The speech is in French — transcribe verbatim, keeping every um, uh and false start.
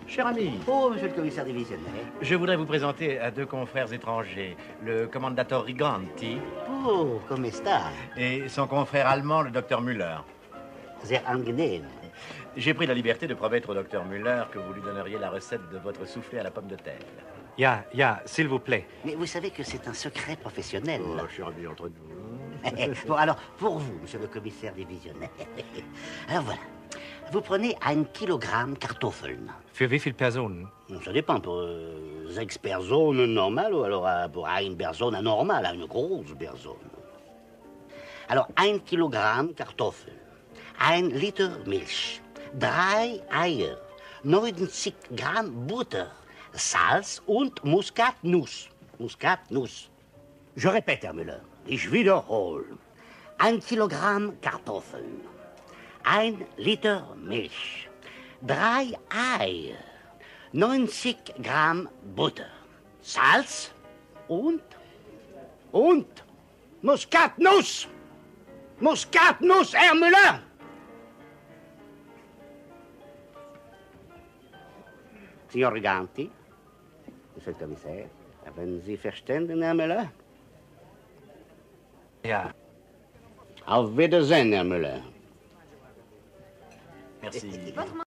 Cher ami. Oh, monsieur le commissaire divisionnaire. Je voudrais vous présenter à deux confrères étrangers, le commandateur Riganti. Oh, come sta? Et son confrère allemand, le docteur Müller. Sehr angenehm. J'ai pris la liberté de promettre au docteur Müller que vous lui donneriez la recette de votre soufflé à la pomme de terre. Ja, ja, s'il vous plaît. Mais vous savez que c'est un secret professionnel. Oh, cher ami, entre nous. Bon, alors, pour vous, monsieur le commissaire divisionnaire. Alors voilà. Vous prenez un kilogramme Kartoffeln. Für wie viele Personen? Ça dépend. Pour euh, sechs personnes normales ou alors euh, pour une personne anormale, une grosse personne. Alors, un kilogramme Kartoffeln, un Liter Milch, drei Eier, neunzig Gramm Butter, Salz und Muskatnuss. Muskatnuss. Je répète, Herr Müller. Ich wiederhole. Ein Kilogramm Kartoffeln, ein Liter Milch, drei Eier, neunzig Gramm Butter, Salz und, und Muskatnuss. Muskatnuss, Herr Müller! Signor Riganti, Monsieur le Commissaire, haben Sie verstanden, Herr Müller? Ja. Auf Wiedersehen, Herr Müller. Merci.